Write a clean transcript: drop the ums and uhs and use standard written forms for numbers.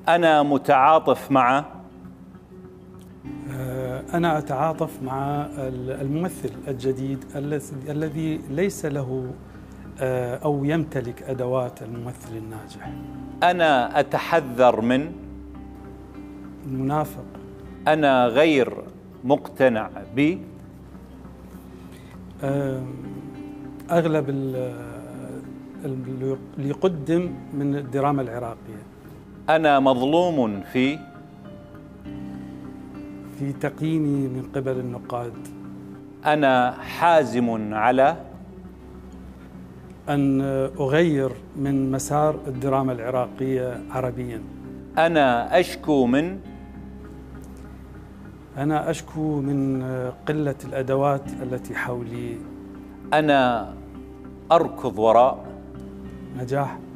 أنا متعاطف مع. أنا أتعاطف مع الممثل الجديد الذي ليس له أو يمتلك أدوات الممثل الناجح. أنا أتحذر من المنافق. أنا غير مقتنع ب. أغلب اللي يقدم من الدراما العراقية. أنا مظلوم في تقييمي من قبل النقاد. أنا حازم على أن أغير من مسار الدراما العراقية عربيا. أنا أشكو من قلة الأدوات التي حولي. أنا أركض وراء نجاح.